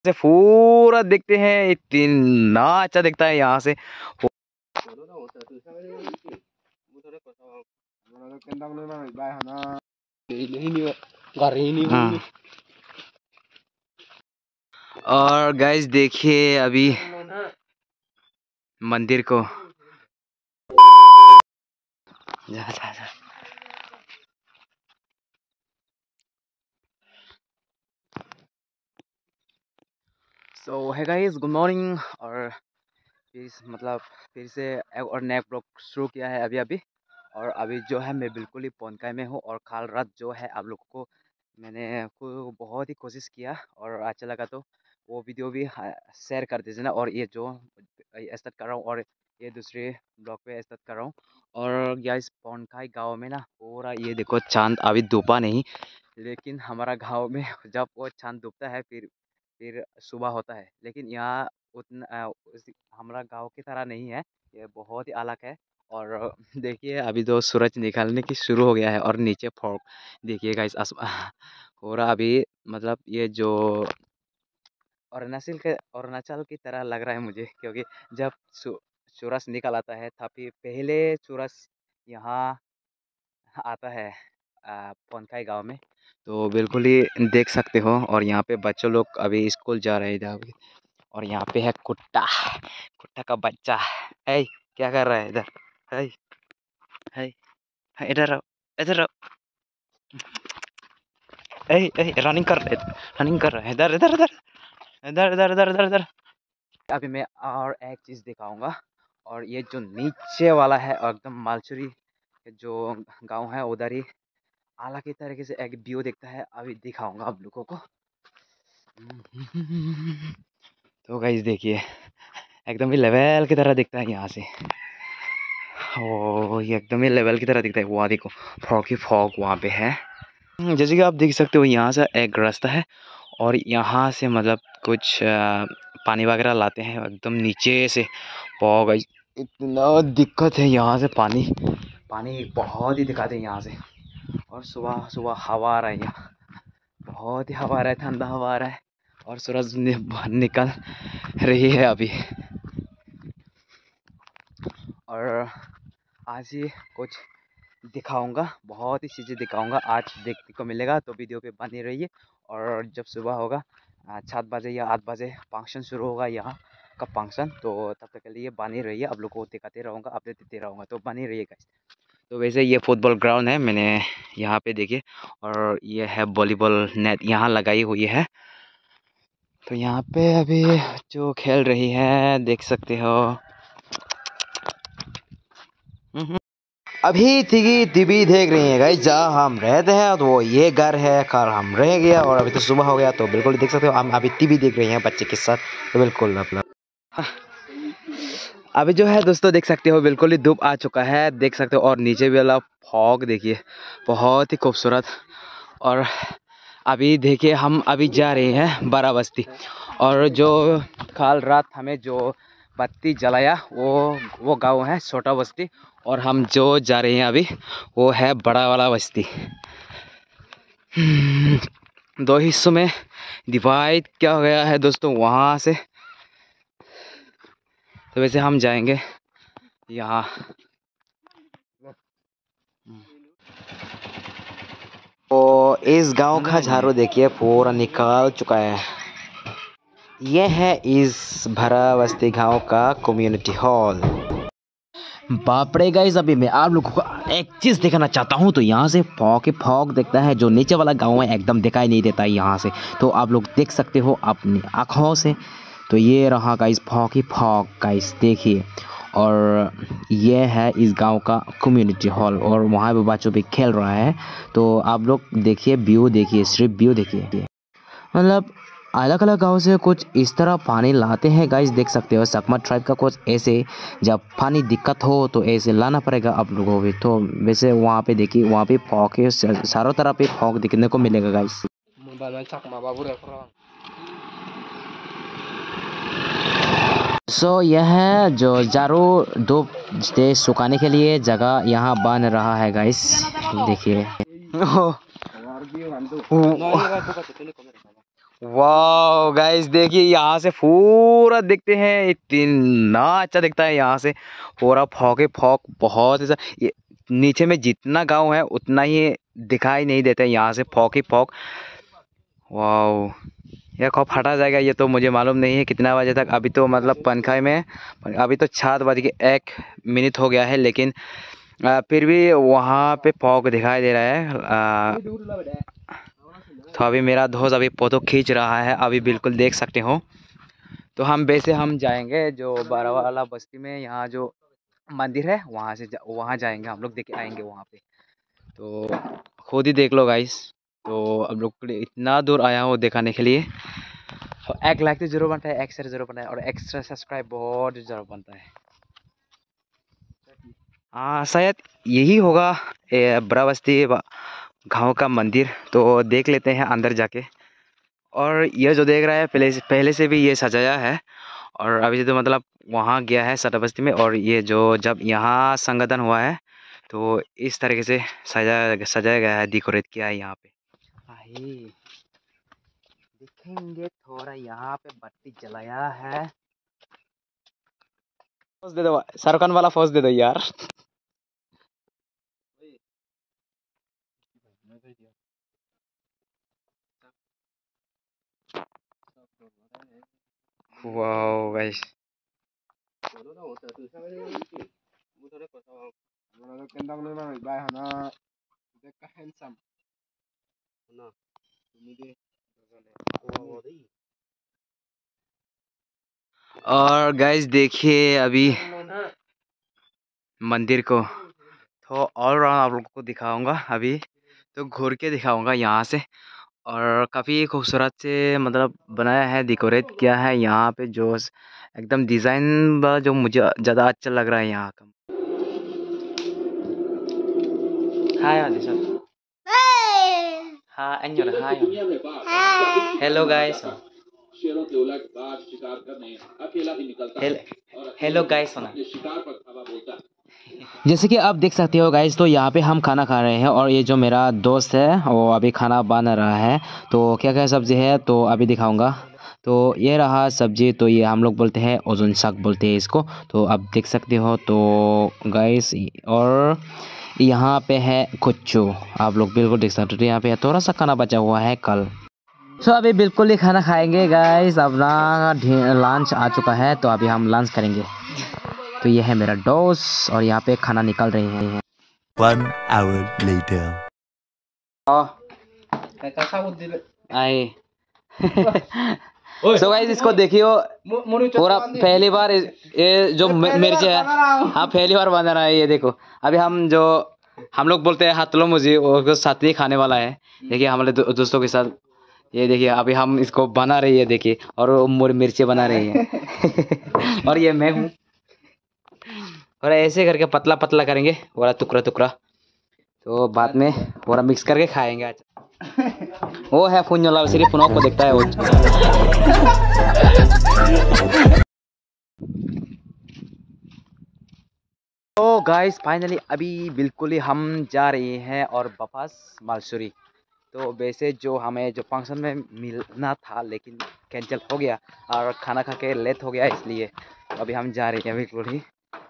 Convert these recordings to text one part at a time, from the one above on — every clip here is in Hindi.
से पूरा देखते हैं, इतना अच्छा दिखता है यहाँ से। और गाइस देखिए अभी मंदिर को जा जा जा। सो है गाइस, गुड मॉर्निंग। और फिर से एक और नया ब्लॉग शुरू किया है अभी अभी। और अभी जो है मैं बिल्कुल ही पोनकाई में हूँ। और कल रात जो है आप लोगों को मैंने को बहुत ही कोशिश किया और अच्छा लगा तो वो वीडियो भी शेयर कर दीजिए ना। और ये जो स्टार्ट कर रहा हूँ और ये दूसरे ब्लॉग पे स्टार्ट कर रहा हूँ। और गाइस पोनकाई गाँव में ना पूरा ये देखो चांद अभी डूबा नहीं, लेकिन हमारा गाँव में जब वो चांद डूबता है फिर सुबह होता है। लेकिन यहाँ उतना हमारा गांव की तरह नहीं है, ये बहुत ही अलग है। और देखिए अभी तो सूरज निकलने की शुरू हो गया है और नीचे फॉग देखिए गाइस हो रहा अभी। मतलब ये जो अरुणाचल की तरह लग रहा है मुझे, क्योंकि जब सूरज निकल आता है तभी पहले सूरज यहाँ आता है पोनकाई गांव में। तो बिल्कुल ही देख सकते हो। और यहाँ पे बच्चों लोग अभी स्कूल जा रहे हैं इधर। और यहाँ पे है कुत्ता, कुत्ता का बच्चा है। क्या कर रहा है इधर? है है इधर आओ, इधर आओ। रनिंग कर रहा है, रनिंग कर रहा है। इधर इधर इधर इधर इधर इधर इधर इधर। अभी मैं और एक चीज़ दिखाऊंगा। और ये जो नीचे वाला है एकदम मालचुरी जो गांव है उधर ही अलग ही तरीके से एक व्यू दिखता है, अभी दिखाऊंगा आप लोगों को। तो गाइस देखिए एकदम ही लेवल की तरह दिखता है यहाँ से। ओ ये एकदम ही लेवल की तरह दिखता है। वहाँ देखो फॉग ही फॉग वहाँ पे है। जैसे कि आप देख सकते हो यहाँ से एक रास्ता है और यहाँ से मतलब कुछ पानी वगैरह लाते हैं एकदम नीचे से। फॉग इतना दिक्कत है यहाँ से, पानी पानी बहुत ही दिक्कत है यहाँ से। और सुबह सुबह हवा आ रहा है यहाँ, बहुत ही हवा आ रहा है, ठंडा हवा आ रहा है। और सूरज निकल रही है अभी। और आज ही कुछ दिखाऊंगा, बहुत ही चीज़ें दिखाऊंगा आज देखने को मिलेगा, तो वीडियो पे बने रहिए। और जब सुबह होगा 7 बजे या 8 बजे फंक्शन शुरू होगा यहाँ का फंक्शन, तो तब तक के लिए बने रहिए। आप लोग को दिखाते रहूँगा, अपडेट देते रहूँगा, तो बने रहिएगा। तो वैसे ये फुटबॉल ग्राउंड है, मैंने यहाँ पे देखिए। और ये है वॉलीबॉल नेट यहाँ लगाई हुई है। तो यहाँ पे अभी जो खेल रही है देख सकते हो। अभी टीवी देख रही है गाइस, जहाँ हम रहते हैं तो वो ये घर है, कल हम रह गया और अभी तो सुबह हो गया। तो बिल्कुल देख सकते हो हम अभी टीवी देख रहे हैं बच्चे के साथ। तो बिल्कुल मतलब अभी जो है दोस्तों देख सकते हो बिल्कुल ही धूप आ चुका है, देख सकते हो। और नीचे वाला फॉग देखिए बहुत ही खूबसूरत। और अभी देखिए हम अभी जा रहे हैं बड़ा बस्ती। और जो कल रात हमें जो बत्ती जलाया वो गांव है छोटा बस्ती। और हम जो जा रहे हैं अभी वो है बड़ा वाला बस्ती। दो हिस्सों में डिवाइड क्या हो गया है दोस्तों वहाँ से। तो वैसे हम जाएंगे यहाँ। तो इस गांव का झाड़ू देखिए पूरा निकाल चुका है। यह है इस भरा बस्ती गांव का कम्युनिटी हॉल। बाप रे गाइस, अभी मैं आप लोगों को एक चीज़ दिखाना चाहता हूँ। तो यहाँ से फॉग ही फॉग दिखता है, जो नीचे वाला गांव है एकदम दिखाई नहीं देता है यहाँ से। तो आप लोग देख सकते हो अपनी आँखों से। तो ये रहा गाइस फॉग ही फॉग गाइस देखिए। और ये है इस गांव का कम्युनिटी हॉल और वहाँ पे बच्चों पे खेल रहा है। तो आप लोग देखिए व्यू देखिए, सिर्फ व्यू देखिए। मतलब अलग अलग गांव से कुछ इस तरह पानी लाते हैं गाइस, देख सकते हो। सकमा ट्राइब का कुछ ऐसे जब पानी दिक्कत हो तो ऐसे लाना पड़ेगा आप लोगों को भी। तो वैसे वहाँ पे देखिए वहाँ पे फॉग है, चारों तरफ पे फॉग दिखने को मिलेगा गाइस। सो यह है जो जारू धूप से सुखाने के लिए जगह यहाँ बन रहा है गाइस देखिए। वाह गाइस देखिए यहाँ से पूरा देखते हैं, इतना अच्छा दिखता है यहाँ से पूरा फॉग फॉग बहुत ऐसा। ये नीचे में जितना गांव है उतना ही दिखाई नहीं देता है यहाँ से, फॉग ही फॉग। वाह ये कब फटा जाएगा ये तो मुझे मालूम नहीं है कितना बजे तक। अभी तो मतलब पंखा में अभी तो 7:01 हो गया है, लेकिन फिर भी वहाँ पे फॉग दिखाई दे रहा है। तो अभी मेरा दोस्त अभी फोटो खींच रहा है, अभी बिल्कुल देख सकते हो। तो हम वैसे हम जाएंगे जो बारावाला बस्ती में यहाँ जो मंदिर है वहाँ से वहाँ जाएंगे हम लोग, देख आएंगे वहाँ पे। तो खुद ही देख लो गाइस। तो अब लोग इतना दूर आया हो दिखाने के लिए। तो 1 लाख तो जरूर बनता है, एक्स्ट्रा जरूर बनता है, और एक्स्ट्रा सब्सक्राइब बहुत जरूर बनता है। हाँ शायद यही होगा बराबस्ती गाँव का मंदिर। तो देख लेते हैं अंदर जाके। और ये जो देख रहा है पहले से भी ये सजाया है, और अभी से तो मतलब वहाँ गया है सटाबस्ती में। और ये जो जब यहाँ संगठन हुआ है तो इस तरीके से सजाया गया है, डेकोरेट किया है यहाँ पे। देखेंगे थोड़ा यहाँ पे बत्ती जलाया है। पोज दे दो, शाहरुख खान वाला पोज दे दो यार। वाओ गाइस और गाइस देखिए अभी मंदिर को तो ऑल राउंड आप लोगों को दिखाऊंगा। अभी तो घूर के दिखाऊंगा यहाँ से। और काफ़ी खूबसूरत से मतलब बनाया है, डेकोरेट किया है यहाँ पे, जो एकदम डिज़ाइन जो मुझे ज़्यादा अच्छा लग रहा है यहाँ का। हाय वादी सर। हाँ अन्योर hi. Hello guys. Hello guys होना। जैसे कि आप देख सकते हो गाइस, तो यहाँ पे हम खाना खा रहे हैं और ये जो मेरा दोस्त है वो अभी खाना बना रहा है। तो क्या क्या सब्ज़ी है तो अभी दिखाऊंगा। तो ये रहा सब्ज़ी, तो ये हम लोग बोलते हैं ओजन साग बोलते हैं इसको। तो आप देख सकते हो तो गाइस। और यहाँ पे है कुच्चू, आप लोग बिल्कुल देख सकते हो। तो यहाँ पे थोड़ा सा खाना बचा हुआ है कल। तो अभी बिल्कुल ही खाना खाएंगे गाइस, अपना लंच आ चुका है तो अभी हम लंच करेंगे। तो ये है मेरा दोस्त और यहाँ पे खाना निकल रहे हैं। 1 hour later. आए सो गाइस इसको देखियो पूरा पहली बार ये जो मिर्च है, हाँ पहली बार बना रहा है ये देखो। अभी हम लोग बोलते हैं हाथलो मुझे वो साथ ही खाने वाला है। देखिए हमारे दोस्तों के साथ ये देखिए अभी हम इसको बना रही है देखिए, और वो मिर्ची बना रही है और ये मैं हूँ। और ऐसे करके पतला पतला करेंगे पूरा टुकड़ा टुकड़ा, तो बाद में पूरा मिक्स करके खाएंगे आज। वो है फोन वाला सिर्फ फोन को देखता है वो। तो गाइस फाइनली अभी बिल्कुल ही हम जा रहे हैं और वापस मालसुरी। तो वैसे जो हमें जो फंक्शन में मिलना था लेकिन कैंसिल हो गया और खाना खा के लेट हो गया, इसलिए तो अभी हम जा रहे हैं बिल्कुल ही।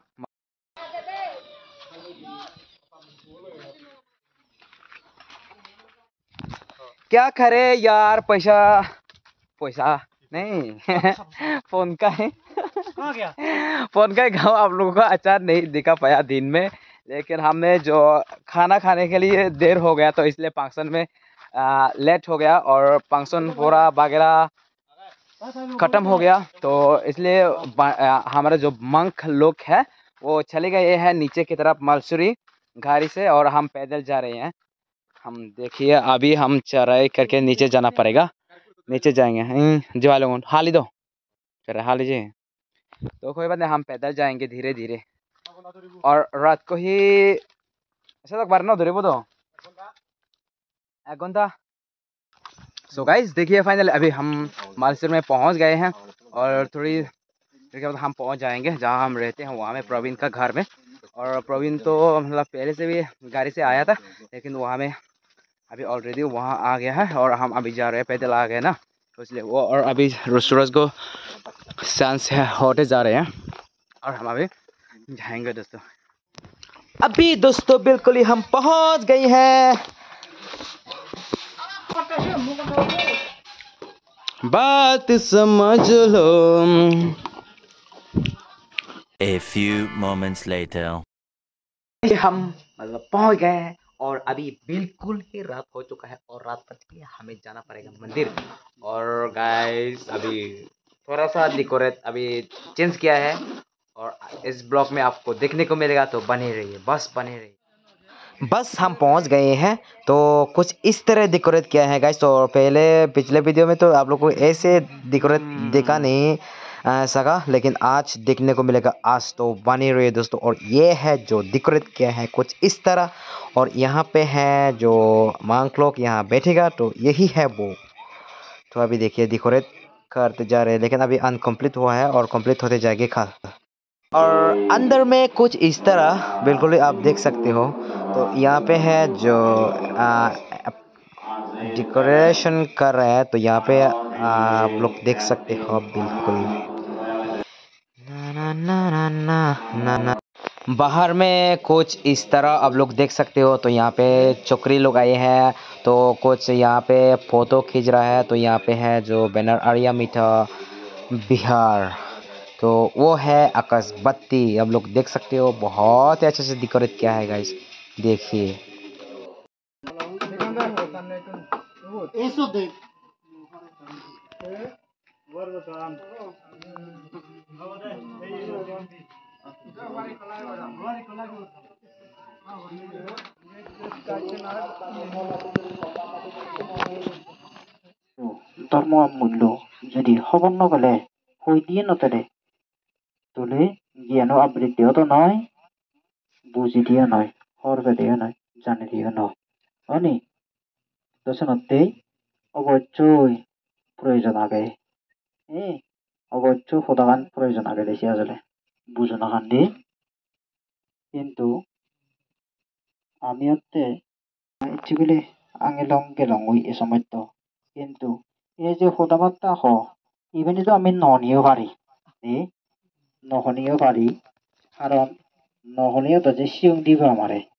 क्या करे यार, पैसा पैसा नहीं फोन का है। फोन का गाँव आप लोगों को अचार नहीं दिखा पाया दिन में, लेकिन हमने जो खाना खाने के लिए देर हो गया तो इसलिए फंक्शन में लेट हो गया और फंक्शन पूरा वगैरह ख़त्म हो गया। तो इसलिए हमारे जो मंक लोग हैं वो चले गए हैं नीचे की तरफ मालसुरी गाड़ी से, और हम पैदल जा रहे हैं। हम देखिए अभी हम चढ़ाई करके नीचे जाना पड़ेगा, नीचे जाएंगे। जो हाली दो फिर हाल लीजिए। तो कोई बात नहीं, हम पैदल जाएंगे धीरे धीरे। और रात को ही ऐसा तक बारना धरे वो तो 1 घंटा। सो गाइस देखिए फाइनल अभी हम मालसुर में पहुंच गए हैं और थोड़ी देर के बाद हम पहुंच जाएंगे जहां हम रहते हैं, वहां में प्रवीण का घर में। और प्रवीण तो मतलब पहले से भी गाड़ी से आया था, लेकिन वहां में अभी ऑलरेडी वहां आ गया है और हम अभी जा रहे हैं पैदल आ गए ना। तो इसलिए वो और अभी सूरज को सांस होते जा रहे हैं और हम अभी जाएंगे दोस्तों। अभी दोस्तों बिल्कुल ही हम पहुंच गए हैं। बात समझ लो। A few moments later. हम मतलब पहुंच गए हैं और अभी बिल्कुल ही रात हो चुका है और रात बज गई है, हमें जाना पड़ेगा मंदिर। और गाइस अभी थोड़ा सा डेकोरेट अभी चेंज किया है और इस ब्लॉग में आपको देखने को मिलेगा, तो बने रहिए, बस बने रहिए। बस हम पहुंच गए हैं, तो कुछ इस तरह डेकोरेट किया है गाइस। तो पहले पिछले वीडियो में तो आप लोग को ऐसे डेकोरेट देखा नहीं सका, लेकिन आज देखने को मिलेगा। आज तो बने रहिए दोस्तों। और ये है जो डेकोरेट किया है कुछ इस तरह, और यहाँ पे है जो मांग लोग यहाँ बैठेगा, तो यही है वो। तो अभी देखिए डेकोरेट करते जा रहे हैं, लेकिन अभी अनकम्प्लीट हुआ है और कंप्लीट होते जाएगी खा। और अंदर में कुछ इस तरह बिल्कुल ही आप देख सकते हो। तो यहाँ पे है जो डेकोरेशन कर रहे हैं, तो यहाँ पे आप लोग देख सकते हो बिल्कुल ना ना ना ना ना ना ना। बाहर में कुछ इस तरह आप लोग देख सकते हो। तो यहाँ पे छोकरी लोग आए हैं, तो कुछ यहाँ पे फोटो खींच रहा है। तो यहाँ पे है जो बैनर आर्या मीठा बिहार, तो वो है आकाश बत्ती, आप लोग देख सकते हो। बहुत ही अच्छे से डेकोरेट किया है गाइस, देखिए। ধর্ম মূল্য যদি খবৰ নগলে হৈ দিয়ে নতৰে তোলে জ্ঞানো আবৃত্তিও নয়, বুঝি দিয়ে নয়, সর্বে দিয়ে নয়, জানি দিয়ে নয়। হয়নি দর্শনতেই অবশ্যই প্রয়োজন আগে অবশ্যই সদাগান প্রয়োজন আগে দেশে আসলে বুঝো না কান্দি। কিন্তু আমি হতে ইচ্ছে বলে আঙেলং গেলং ওই এ সময় তো, কিন্তু এই যে সদাবার্তা হ ইভেনে তো আমি নহনিও পারি নহনিও পারি, কারণ নহনিও তো যে সিয়ং দিব আমারে